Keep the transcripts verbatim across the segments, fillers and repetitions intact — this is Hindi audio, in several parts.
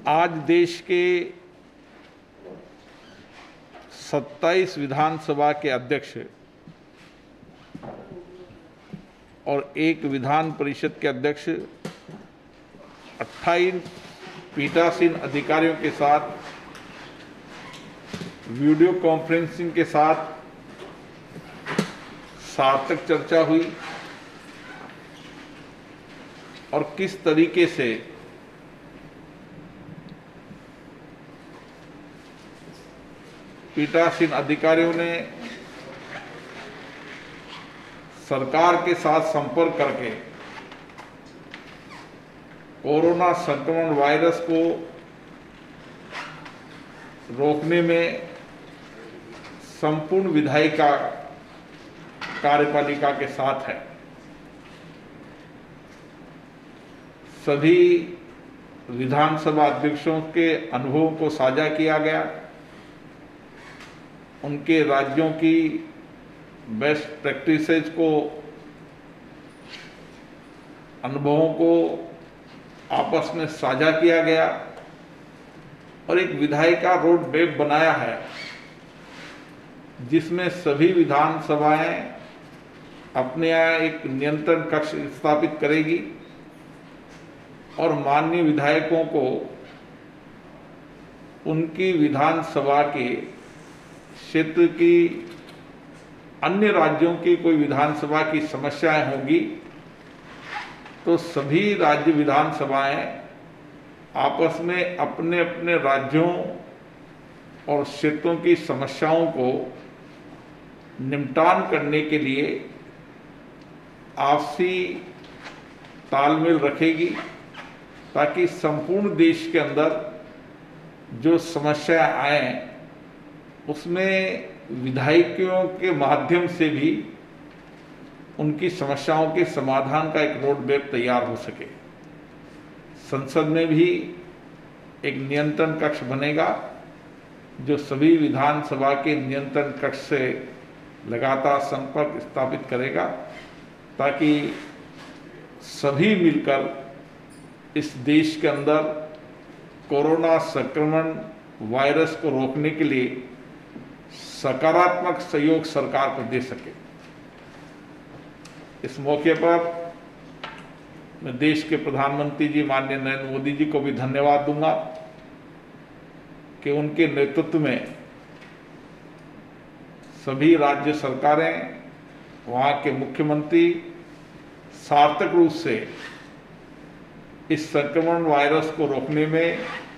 आज देश के सत्ताईस विधानसभा के अध्यक्ष और एक विधान परिषद के अध्यक्ष अट्ठाईस पीठासीन अधिकारियों के साथ वीडियो कॉन्फ्रेंसिंग के साथ सार्थक चर्चा हुई और किस तरीके से पीठासीन अधिकारियों ने सरकार के साथ संपर्क करके कोरोना संक्रमण वायरस को रोकने में संपूर्ण विधायिका कार्यपालिका के साथ है। सभी विधानसभा अध्यक्षों के अनुभवों को साझा किया गया, उनके राज्यों की बेस्ट प्रैक्टिसेज को, अनुभवों को आपस में साझा किया गया और एक विधायिका रोड मैप बनाया है जिसमें सभी विधानसभाएं अपने यहाँ एक नियंत्रण कक्ष स्थापित करेगी और माननीय विधायकों को उनकी विधानसभा के क्षेत्र की अन्य राज्यों की कोई विधानसभा की समस्याएं होंगी तो सभी राज्य विधानसभाएं आपस में अपने अपने राज्यों और क्षेत्रों की समस्याओं को निपटान करने के लिए आपसी तालमेल रखेगी ताकि संपूर्ण देश के अंदर जो समस्याएं आए उसमें विधायकों के माध्यम से भी उनकी समस्याओं के समाधान का एक रोड मैप तैयार हो सके। संसद में भी एक नियंत्रण कक्ष बनेगा जो सभी विधानसभा के नियंत्रण कक्ष से लगातार संपर्क स्थापित करेगा ताकि सभी मिलकर इस देश के अंदर कोरोना संक्रमण वायरस को रोकने के लिए सकारात्मक सहयोग सरकार को दे सके। इस मौके पर मैं देश के प्रधानमंत्री जी माननीय नरेंद्र मोदी जी को भी धन्यवाद दूंगा कि उनके नेतृत्व में सभी राज्य सरकारें, वहाँ के मुख्यमंत्री सार्थक रूप से इस संक्रमण वायरस को रोकने में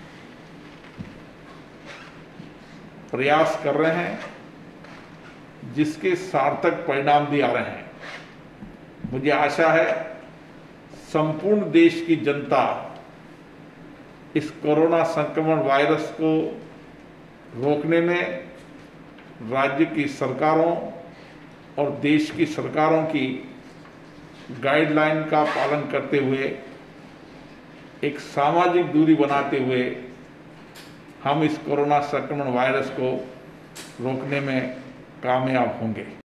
प्रयास कर रहे हैं जिसके सार्थक परिणाम भी आ रहे हैं। मुझे आशा है संपूर्ण देश की जनता इस कोरोना संक्रमण वायरस को रोकने में राज्य की सरकारों और देश की सरकारों की गाइडलाइन का पालन करते हुए एक सामाजिक दूरी बनाते हुए हम इस कोरोना संक्रमण वायरस को रोकने में कामयाब होंगे।